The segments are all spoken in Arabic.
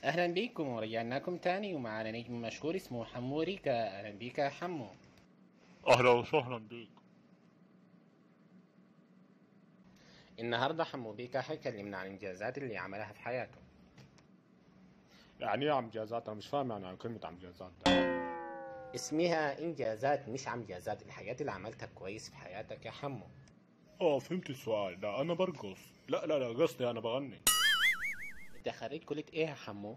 أهلا بيكم ورجعنا لكم تاني ومعنا نجم مشهور اسمه حمو ريكا. أهلا بيك يا حمو. أهلا وسهلا بيك. النهاردة حمو بيكا حيكلمنا عن الإنجازات اللي عملها في حياته. يعني إيه عمجازات؟ أنا مش فاهم يعني عن كلمة عمجازات ده. اسمها إنجازات مش عمجازات، الحاجات اللي عملتها كويس في حياتك يا حمو. فهمت السؤال ده. أنا برقص. لا قصدي أنا بغني. أنت خريج كلية إيه يا حمو؟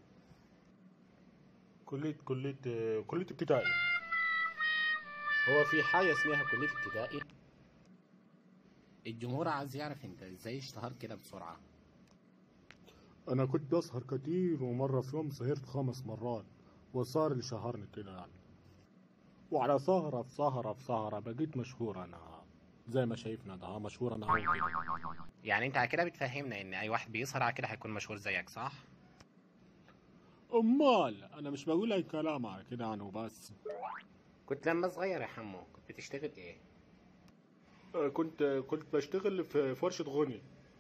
كلية ابتدائي. هو في حاجة اسمها كلية ابتدائي؟ الجمهور عايز يعرف أنت إزاي اشتهرت كده بسرعة. أنا كنت بسهر كتير، ومرة في يوم سهرت 5 مرات، وصار اللي شهرني كده يعني. وعلى سهرة في سهرة في سهرة بقيت مشهور أنا. زي ما شايفنا ده مشهور أنا أوي كده. يعني أنت على كده بتفهمنا إن أي واحد بيسهر على كده هيكون مشهور زيك، صح؟ أمال أنا مش بقول أي كلام على كده أنا وبس. كنت لما صغير يا حمو كنت بتشتغل إيه؟ كنت بشتغل في ورشة غني.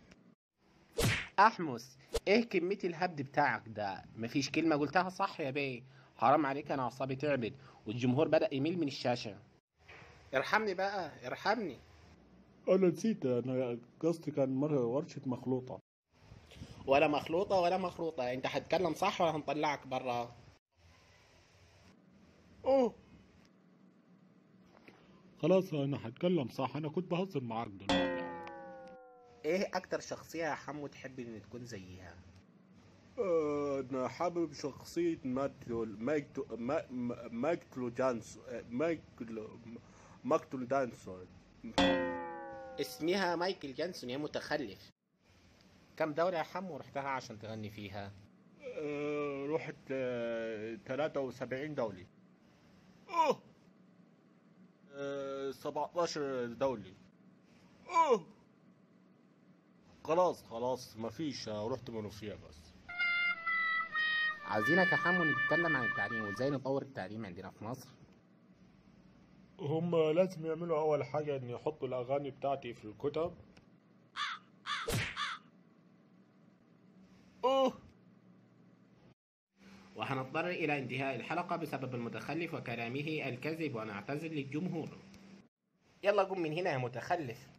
احمس، ايه كمية الهبد بتاعك ده؟ مفيش كلمة قلتها صح يا بيه. حرام عليك، انا اعصابي تعبت والجمهور بدأ يميل من الشاشة. ارحمني بقى ارحمني. أنا نسيت، أنا قصدي كان مرة ورشة مخلوطة. ولا مخلوطة ولا مخروطة، انت هتتكلم صح ولا هنطلعك برا؟ أوه، خلاص أنا هتكلم صح، أنا كنت بهزر معاك دلوقتي. ايه اكتر شخصية يا حمو تحب ان تكون زيها؟ أنا حابب شخصية مايكلو جانسون. مايكلو دانسون. اسمها مايكل جانسون يا متخلف. كم دولة يا حمو رحتها عشان تغني فيها؟ رحت 73 دولة. أوه. 17 دولة. أوه. خلاص مفيش، رحت منوفية بس. عايزينك يا حمو نتكلم عن التعليم وازاي نطور التعليم عندنا في مصر. هم لازم يعملوا أول حاجة إن يحطوا الأغاني بتاعتي في الكتب. أوه. وهنضطر إلى انتهاء الحلقة بسبب المتخلف وكلامه الكذب، ونعتذر للجمهور. يلا قم من هنا يا متخلف.